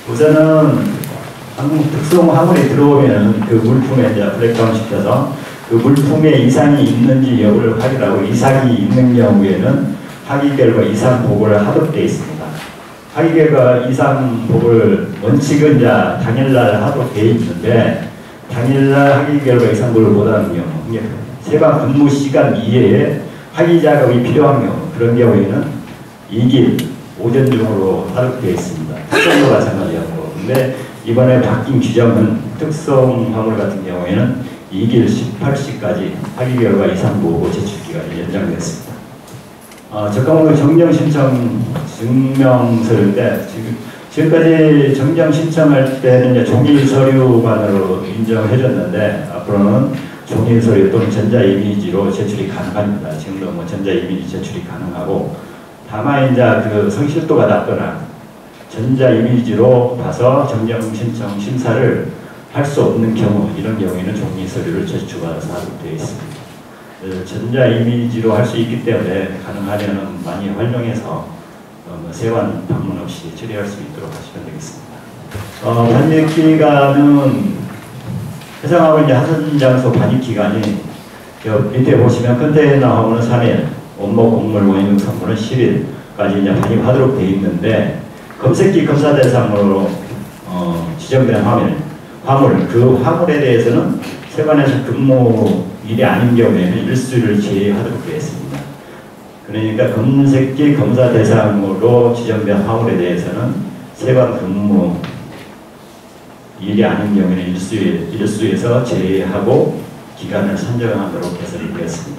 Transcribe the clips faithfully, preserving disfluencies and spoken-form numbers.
우선은 한국 특성 화물이 들어오면 그 물품에 이제 브레이크다운 시켜서 그 물품에 이상이 있는지 여부를 확인하고 이상이 있는 경우에는 학위 결과 이상 보고를 하도록 되어 있습니다. 학위 결과 이상 보고를 원칙은 이제 당일날 하도록 되어 있는데 당일날 학위 결과 이상 보고를 못하는 경우, 세관 근무 시간 이외에 학위 작업이 필요한 경우, 그런 경우에는 이 길 오전 중으로 하도록 되어 있습니다. 특성도 마찬가지였고, 근데 이번에 바뀐 규정은 특성 화물 같은 경우에는 이 길 십팔 시까지 학위 결과 이상 보고 제출 기간이 연장됐습니다. 어, 적합물 정정 신청 증명서인데 지금 지금까지 정정 신청할 때는 이제 종이 서류만으로 인정을 해줬는데 앞으로는 종이 서류 또는 전자 이미지로 제출이 가능합니다. 지금도 뭐 전자 이미지 제출이 가능하고, 다만 이제 그 성실도가 낮거나 전자 이미지로 봐서 정정 신청 심사를 할 수 없는 경우, 이런 경우에는 종이 서류를 제출받아서 하도록 되어 있습니다. 전자 이미지로 할 수 있기 때문에 가능하면 많이 활용해서 어, 세관 방문 없이 처리할 수 있도록 하시면 되겠습니다. 어, 반입 기간은 해상하고 이제 하선 장소 반입 기간이 밑에 보시면 컨테이너 하고는 삼 일, 원목 곡물 원인용 성분은 십 일까지 이제 반입하도록 되어 있는데, 검색기 검사 대상으로 어, 지정된 화물, 화물 그 화물에 대해서는 세관에서 근무일이 아닌 경우에는 일수를 제외하도록 되어 있습니다. 그러니까 검색기 검사 대상으로 지정된 화물에 대해서는 세관 근무 일이 아닌 경우에는 일수에, 일수에서 제외하고 기간을 선정하도록 개설이 되었습니다.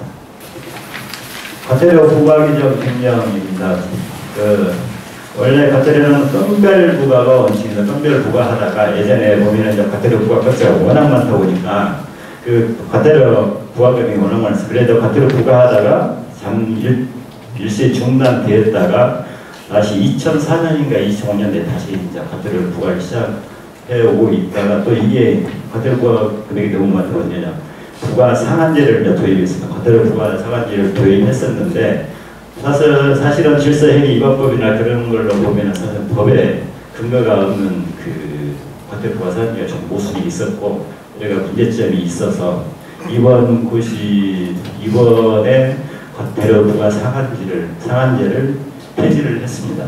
과태료 부과 규정 변경입니다. 그 원래 과태료는 건별 부과가 원칙입니다. 건별 부과하다가 예전에 보면 이제 과태료 부과 건수가 워낙 많다 보니까 그 과태료 부과금이 워낙 많았어요. 그래도 과태료 부과하다가 잠 일, 일시 중단되었다가 다시 이천사 년인가 이천오 년에 다시 이제 과태료를 부과를 시작해 오고 있다가 또 이게 과태료 부과 금액이 너무 많다 보니까 부과 상한제를 이제 도입했습니다. 과태료 부과 상한제를 도입했었는데 사실, 사실은 질서행위 위반법이나 그런 걸로 보면 사실 법에 근거가 없는 그 과태료 부과 상한제가 좀 모순이 있었고, 우리가 문제점이 있어서 이번 곳이 이번에 과태료 부과 상한제를 상한제를 폐지를 했습니다.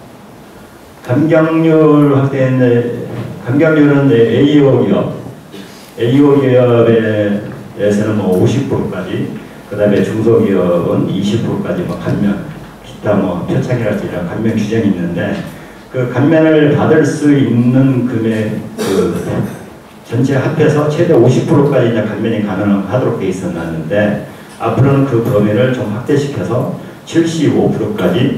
감경률 확대했는데, 감경률은 에이오 기업, 에이오 기업에서는 뭐 오십 퍼센트까지, 그 다음에 중소기업은 이십 퍼센트까지 뭐 감면, 기타 뭐 표창이라든지 이런 감면 규정이 있는데, 그 감면을 받을 수 있는 금액, 그 전체 합해서 최대 오십 퍼센트까지 이제 감면이 가능하도록 돼 있었는데, 앞으로는 그 범위를 좀 확대시켜서 칠십오 퍼센트까지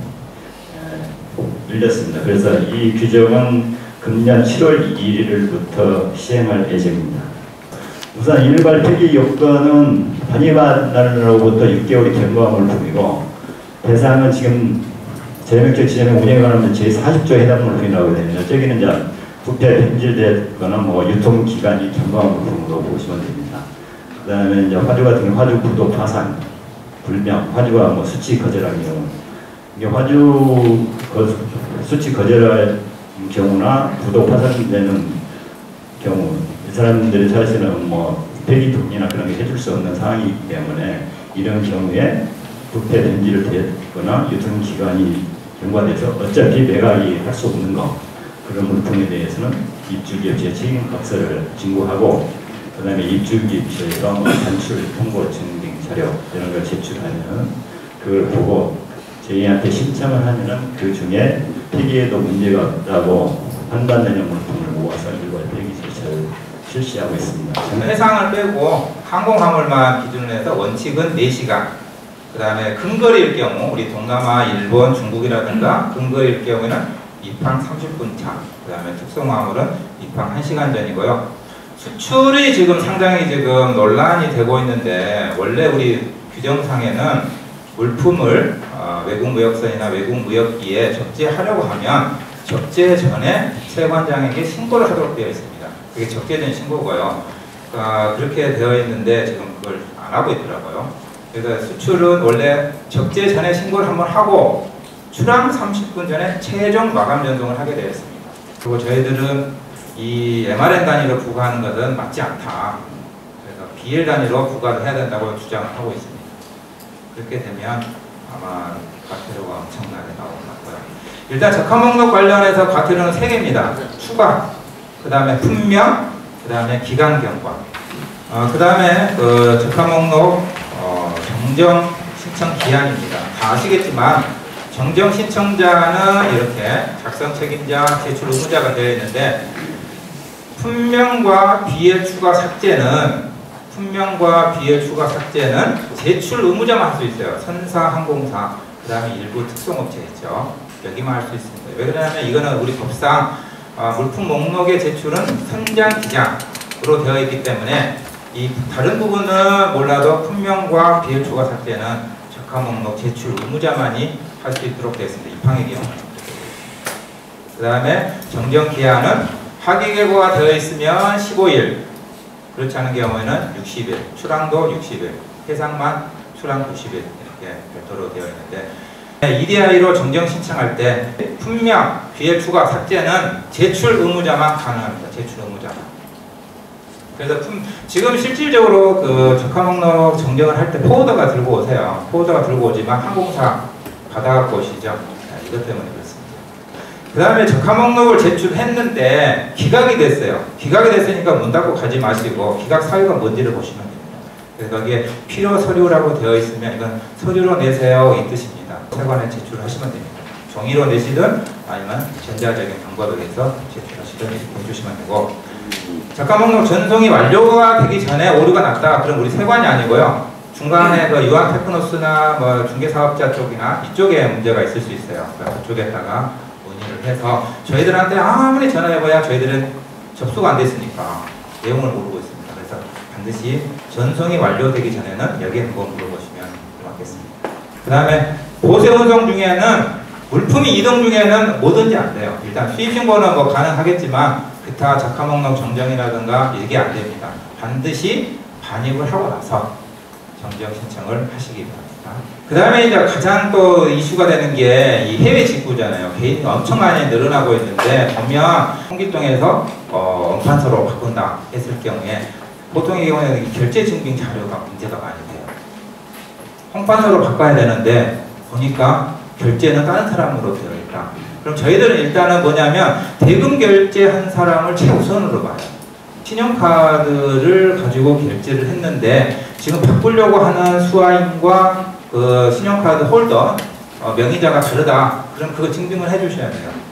늘렸습니다. 그래서 이 규정은 금년 칠월 일일부터 시행할 예정입니다. 우선 일괄 폐기 요건은 반입한 날로부터 육 개월이 경과한 물품이고, 대상은 지금 재명적 지점의 운영에 관한 제사십 조에 해당 물품이라고 되어 있는데, 저기는 이제 부패 변질됐거나 뭐 유통기간이 경과한 물품으로 보시면 됩니다. 그 다음에 이제 화주 같은 경우 화주 부도 파산, 불명, 화주가 뭐 수치 거절한 경우, 이게 화주 거, 수치 거절할 경우나 부도 파산되는 경우, 이 사람들이 사실은 뭐 폐기통이나 그런 게 해줄 수 없는 상황이기 때문에 이런 경우에 부패 변질을 됐거나 유통기간이 경과돼서 어차피 매각이 할 수 없는 거, 그런 물품에 대해서는 입주기업체 책임각서를 진구하고, 그 다음에 입주기업체가 뭐 단출 통보 증빙 자료 이런 걸 제출하면 그걸 보고 저희한테 신청을 하면은 그 중에 폐기에도 문제가 없다고 판단되는 물품을 모아서 일괄 폐기 절차를 실시하고 있습니다. 해상을 빼고 항공화물만 기준으로 해서 원칙은 네 시간, 그 다음에 근거리일 경우 우리 동남아, 일본, 중국이라든가 근거리일 경우에는 입항 삼십 분 차, 그 다음에 특성화물은 입항 한 시간 전이고요. 수출이 지금 상당히 지금 논란이 되고 있는데, 원래 우리 규정상에는 물품을 어, 외국무역선이나 외국무역기에 적재하려고 하면 적재 전에 세관장에게 신고를 하도록 되어 있습니다. 그게 적재 전 신고고요. 어, 그렇게 되어 있는데 지금 그걸 안 하고 있더라고요. 그래서 수출은 원래 적재 전에 신고를 한번 하고 출항 삼십 분 전에 최종 마감 전송을 하게 되어 있습니다. 그리고 저희들은 이 엠알엔 단위로 부과하는 것은 맞지 않다. 그래서 비엘 단위로 부과를 해야 된다고 주장을 하고 있습니다. 그렇게 되면 아마 과태료가 엄청나게 나올 것 같고요. 일단 적합 목록 관련해서 과태료는 세 개입니다. 추가, 그 다음에 품명, 그 다음에 기간 경과. 어, 그 다음에 그 적합 목록 어, 정정 신청 기한입니다. 다 아시겠지만 정정 신청자는 이렇게 작성 책임자, 제출 의무자가 되어 있는데 품명과 비엘 추가 삭제는 품명과 비엘 추가 삭제는 제출 의무자만 할 수 있어요. 선사, 항공사, 그 다음에 일부 특송업체 있죠. 여기만 할 수 있습니다. 왜 그러냐면 이거는 우리 법상 어, 물품 목록의 제출은 선장 기장으로 되어 있기 때문에 이 다른 부분은 몰라도 품명과 비엘 추가 삭제는 적합 목록 제출 의무자만이 할 수 있도록 되어 있습니다. 입항의 경우는. 그 다음에 정정 기한은 하기 개고가 되어 있으면 십오 일, 그렇지 않은 경우에는 육십 일, 출항도 육십 일, 해상만 출항 구십 일 이렇게 별도로 되어 있는데 이디아이로 정정 신청할 때 품명, 비엘 추가 삭제는 제출 의무자만 가능합니다. 제출 의무자만. 그래서 품, 지금 실질적으로 그 적합 목록 정정을 할 때 포워더가 들고 오세요. 포워더가 들고 오지만 항공사 받아갖고 오시죠. 이것 때문에 그렇습니다. 그 다음에 적합 목록을 제출했는데 기각이 됐어요. 기각이 됐으니까 문 닫고 가지 마시고 기각 사유가 뭔지를 보시면 됩니다. 그래서 거기에 필요 서류라고 되어 있으면 이건 서류로 내세요 이 뜻입니다. 세관에 제출하시면 됩니다. 종이로 내시든 아니면 전자적인 방법에 의해서 제출하시든 이렇게 해주시면 되고 적합 목록 전송이 완료가 되기 전에 오류가 났다. 그럼 우리 세관이 아니고요. 중간에 그 유한 테크노스나 뭐 중개사업자 쪽이나 이쪽에 문제가 있을 수 있어요. 그쪽에다가 문의를 해서 저희들한테 아무리 전화해봐야 저희들은 접수가 안 됐으니까 내용을 모르고 있습니다. 그래서 반드시 전송이 완료되기 전에는 여기에 한번 물어보시면 고맙겠습니다. 그 다음에 보세 운송 중에는 물품이 이동 중에는 뭐든지 안 돼요. 일단 수입 신고는 뭐 가능하겠지만 기타 적합 목록 정정이라든가 이게 안 됩니다. 반드시 반입을 하고 나서 정정 신청을 하시기 바랍니다. 그 다음에 이제 가장 또 이슈가 되는 게 이 해외 직구잖아요. 개인이 엄청 많이 늘어나고 있는데 보면 홍길동에서 어, 엄판서로 바꾼다 했을 경우에 보통의 경우에는 결제 증빙 자료가 문제가 많이 돼요. 홍판서로 바꿔야 되는데 보니까 결제는 다른 사람으로 되어 있다. 그럼 저희들은 일단은 뭐냐면 대금 결제한 사람을 최우선으로 봐요. 신용카드를 가지고 결제를 했는데 지금 바꾸려고 하는 수화인과 그 신용카드 홀더 어, 명의자가 다르다. 그럼 그거 증빙을 해주셔야 돼요.